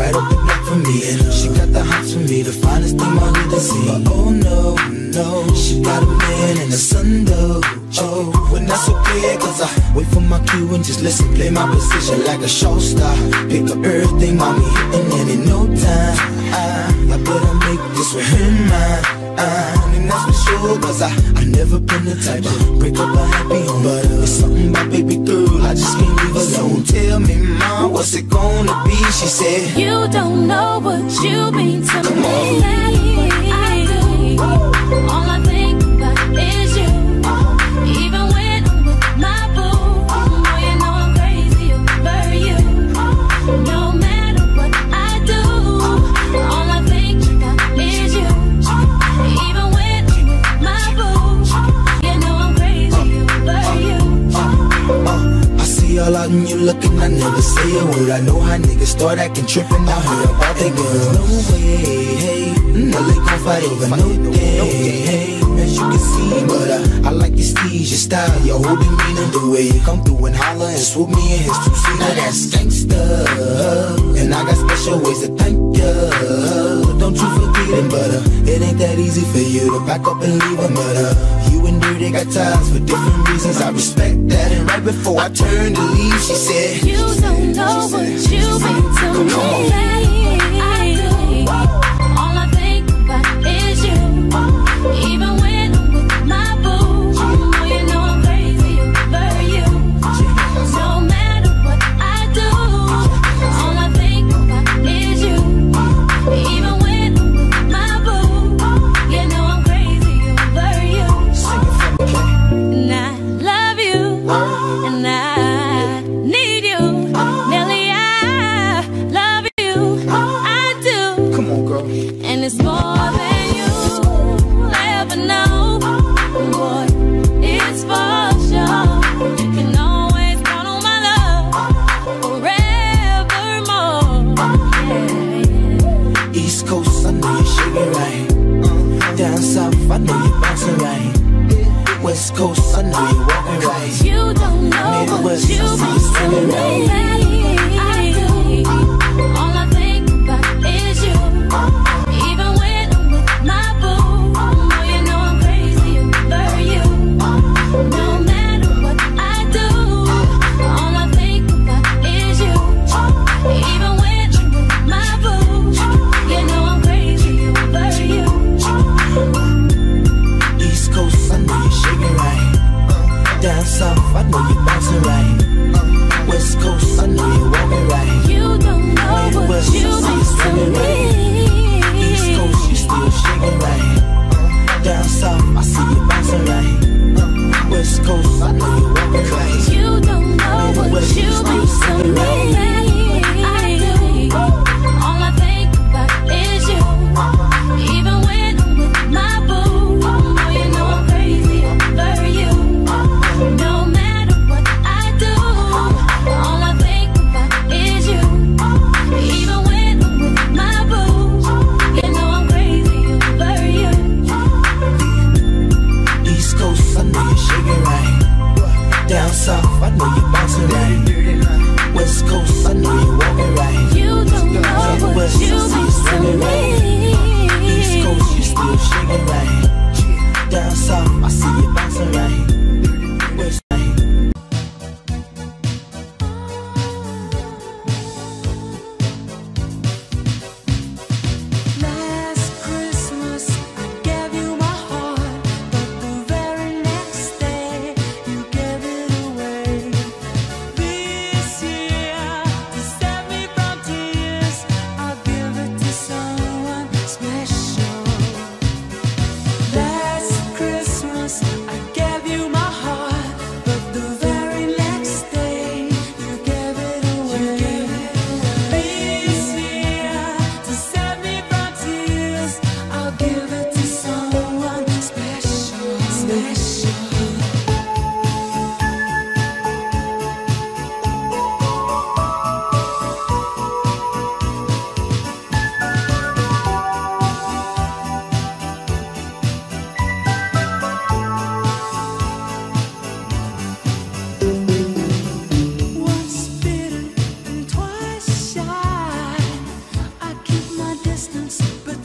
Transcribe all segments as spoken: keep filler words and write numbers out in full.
right up the block from me. And she got the hots for me, the finest thing I'll ever see. But oh no, no, she got a man and a son though. Oh, when that's okay, cause I wait for my cue and just listen, play my position like a show star. Pick up everything, mommy, hitting it in no time. I, I better make this with him mine. Uh, and that's for sure, cause I, I never been the type to break up a happy home. But uh, it's something about baby girl, I just can't leave alone. Tell me, mom, what's it gonna be? She said, you don't know what you mean to come me. on. I do. All I think about is you. Even when I'm with my boo, boy, you know I'm crazy over you. No matter what I do, all I think about is you. Even when I'm with my boo, you know I'm crazy over you. Uh, uh, I see all out and you looking, I never say a word. I know how niggas start acting trippin' out here about they girls. No way, hey, no they gon' fight over no day, hey. As you can see, but uh, I like your steez, your style, your whole demeanor, the way you come through and holler and swoop me in his two-seater. Now that's gangsta, and I got special ways to thank ya. Don't you forget it, but uh, it ain't that easy for you to back up and leave him. But uh, you and Dirty got ties for different reasons. I respect that. And right before I turned to leave, she said, you don't know what you mean to me. I do. All I think about is you. Even when I'm with my boo, oh, you know I'm crazy over you. No matter what I do, all I think about is you. Even when I'm with my boo, you know I'm crazy over you. And I love you, and I need you. Nelly, I love you.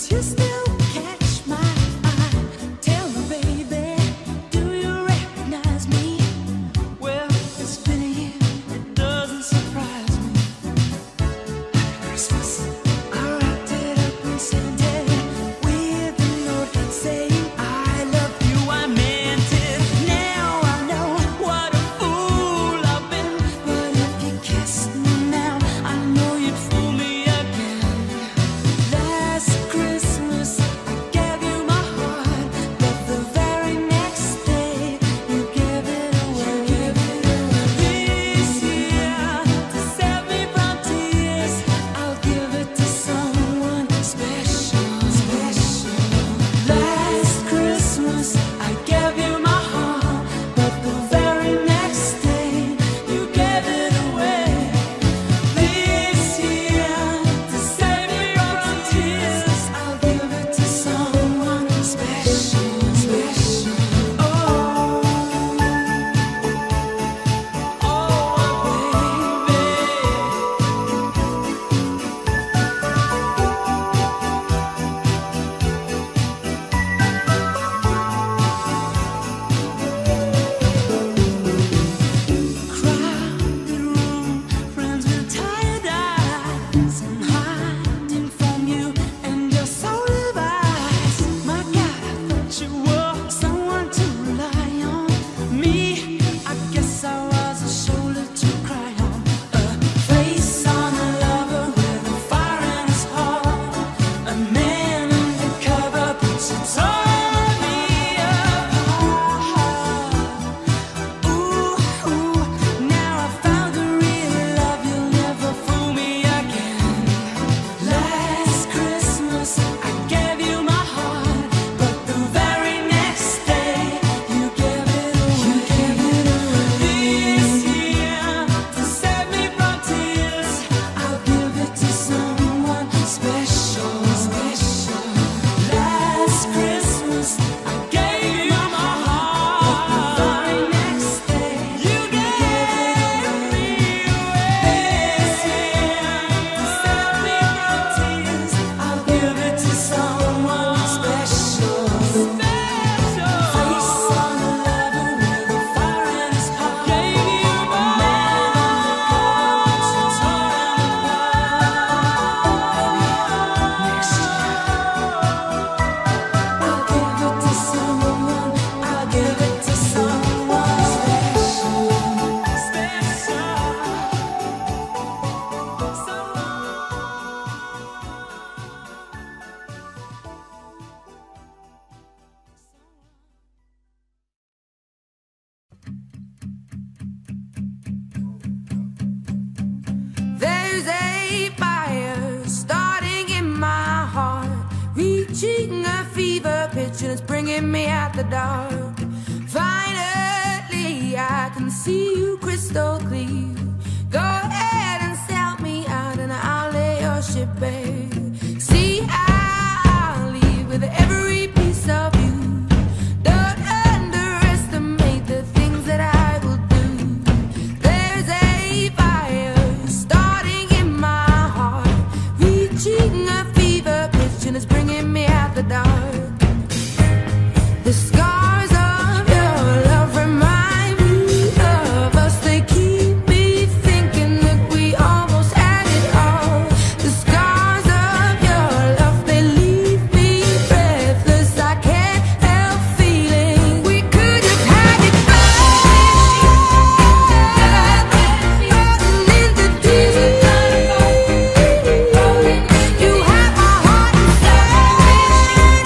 It's bringing me out the dark. Finally, I can see you crystal clear. Go ahead and sell me out and I'll lay your ship bare. See, I'll leave with every piece of you. Don't underestimate the things that I will do. There's a fire starting in my heart, reaching a fever pitch and it's bringing me out the dark. The scars of your love remind me of us. They keep me thinking that we almost had it all. The scars of your love, they leave me breathless. I can't help feeling we could have had it all. Rolling into tears. You have my heart inside.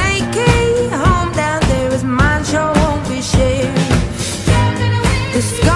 The sky